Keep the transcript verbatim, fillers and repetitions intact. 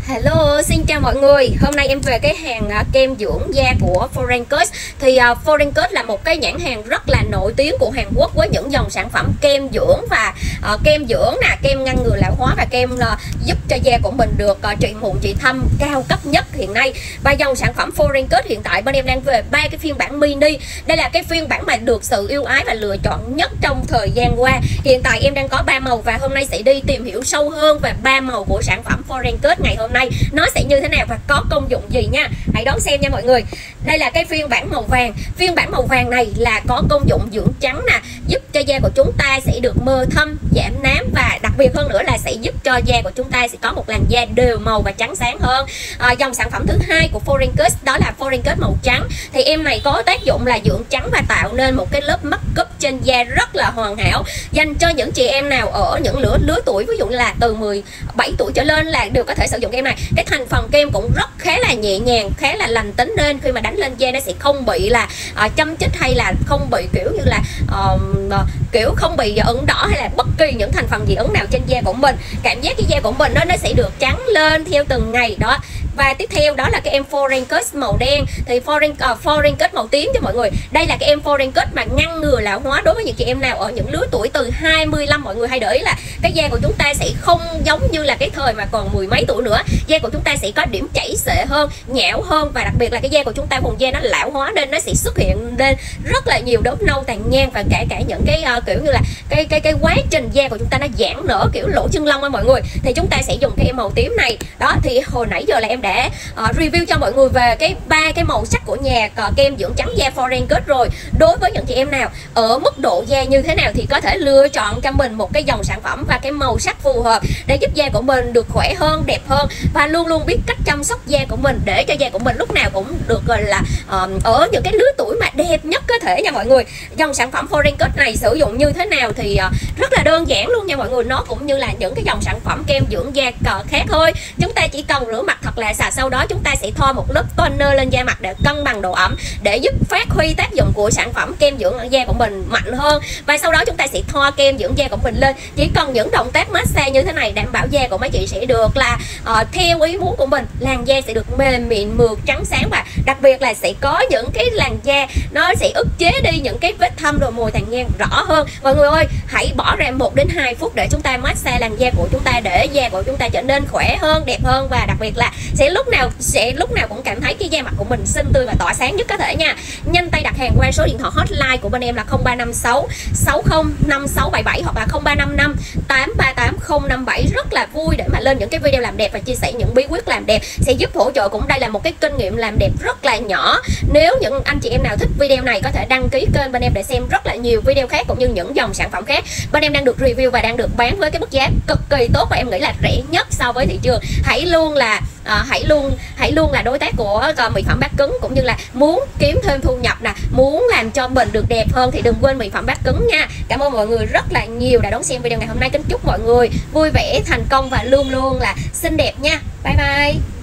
Hello, xin chào mọi người. Hôm nay em về cái hàng uh, kem dưỡng da của Forencus. Thì uh, Forencus là một cái nhãn hàng rất là nổi tiếng của Hàn Quốc với những dòng sản phẩm kem dưỡng và uh, kem dưỡng nè, kem ngăn ngừa lão hóa và kem uh, giúp cho da của mình được uh, trị mụn trị thâm cao cấp nhất hiện nay. Và dòng sản phẩm Forencus hiện tại bên em đang về ba cái phiên bản mini. Đây là cái phiên bản mà được sự yêu ái và lựa chọn nhất trong thời gian qua. Hiện tại em đang có ba màu và hôm nay sẽ đi tìm hiểu sâu hơn về ba màu của sản phẩm Forencus ngày hôm nay nó sẽ như thế nào và có công dụng gì nha. Hãy đón xem nha mọi người. Đây là cái phiên bản màu vàng. Phiên bản màu vàng này là có công dụng dưỡng trắng nè, giúp cho da của chúng ta sẽ được mờ thâm, giảm nám và đặc biệt hơn nữa là sẽ giúp cho da của chúng ta sẽ có một làn da đều màu và trắng sáng hơn. À, dòng sản phẩm thứ hai của Forencus đó là Forencus màu trắng. Thì em này có tác dụng là dưỡng trắng và tạo nên một cái lớp make-up trên da rất là hoàn hảo, dành cho những chị em nào ở những lứa lứa tuổi ví dụ là từ mười bảy tuổi trở lên là đều có thể sử dụng kem này. Cái thành phần kem cũng rất khá là nhẹ nhàng, khá là lành tính, nên khi mà đánh lên da nó sẽ không bị là uh, châm chích hay là không bị kiểu như là uh, uh, kiểu không bị ửng đỏ hay là bất kỳ những thành phần dị ứng nào trên da của mình. Cảm giác cái da của mình đó, nó sẽ được trắng lên theo từng ngày đó. Và tiếp theo đó là cái em Forencus màu đen. Thì Forencus, uh, Forencus màu tím cho mọi người. Đây là cái em Forencus mà ngăn ngừa lão hóa đối với những chị em nào ở những lứa tuổi từ hai mươi lăm. Mọi người hay để ý là cái da của chúng ta sẽ không giống như là cái thời mà còn mười mấy tuổi nữa. Da của chúng ta sẽ có điểm chảy xệ hơn, nhão hơn và đặc biệt là cái da của chúng ta vùng da nó lão hóa nên nó sẽ xuất hiện lên rất là nhiều đốm nâu tàn nhang và cả cả những cái uh, kiểu như là cái cái cái quá trình da của chúng ta nó giãn nở kiểu lỗ chân lông á mọi người. Thì chúng ta sẽ dùng cái em màu tím này. Đó thì hồi nãy giờ là em đã uh, review cho mọi người về cái ba cái màu sắc của nhà uh, kem dưỡng trắng da Forencus rồi. Đối với những chị em nào ở mức độ da như thế nào thì có thể lựa chọn cho mình một cái dòng sản phẩm và cái màu sắc phù hợp để giúp da của mình được khỏe hơn, đẹp hơn và luôn luôn biết cách chăm sóc da của mình để cho da của mình lúc nào cũng được gọi là uh, ở những cái lứa tuổi mà đẹp nhất có thể nha mọi người. Dòng sản phẩm Forencus này sử dụng như thế nào thì uh, rất là đơn giản luôn nha mọi người. Nó cũng như là những cái dòng sản phẩm kem dưỡng da khác thôi. Chúng ta chỉ cần rửa mặt thật là sạch, sau đó chúng ta sẽ thoa một lớp toner lên da mặt để cân bằng độ ẩm, để giúp phát huy tác dụng của sản phẩm kem dưỡng da của mình mạnh hơn. Và sau đó chúng ta sẽ thoa kem dưỡng da của mình lên. Chỉ cần những động tác massage như thế này đảm bảo da của mấy chị sẽ được là uh, theo ý muốn của mình, làn da sẽ được mềm mịn, mượt, trắng sáng và đặc biệt là sẽ có những cái làn da nó sẽ ức chế đi những cái vết thâm rồi mồi tàn nhang rõ hơn. Mọi người ơi, hãy bỏ ra một đến hai phút để chúng ta massage làn da của chúng ta để da của chúng ta trở nên khỏe hơn, đẹp hơn và đặc biệt là sẽ lúc nào sẽ lúc nào cũng cảm thấy cái da mặt của mình xinh tươi và tỏa sáng nhất có thể nha. Nhanh tay đặt hàng qua số điện thoại hotline của bên em là không ba năm sáu sáu không năm sáu bảy bảy hoặc là không ba năm năm tám ba tám không năm bảy. Rất là vui để mà lên những cái video làm đẹp và chia sẻ những bí quyết làm đẹp, sẽ giúp hỗ trợ. Cũng đây là một cái kinh nghiệm làm đẹp rất là nhỏ. Nếu những anh chị em nào thích video này có thể đăng ký kênh bên em để xem rất là nhiều video khác cũng như những dòng sản phẩm khác bên em đang được review và đang được bán với cái mức giá cực kỳ tốt và em nghĩ là rẻ nhất so với thị trường. Hãy luôn là à, hãy luôn hãy luôn là đối tác của uh, mỹ phẩm bát cứng, cũng như là muốn kiếm thêm thu nhập nè, muốn làm cho mình được đẹp hơn thì đừng quên mỹ phẩm bát cứng nha. Cảm ơn mọi người rất là nhiều đã đón xem video ngày hôm nay. Kính chúc mọi người vui vẻ, thành công và luôn luôn là xinh đẹp nha. Bye bye.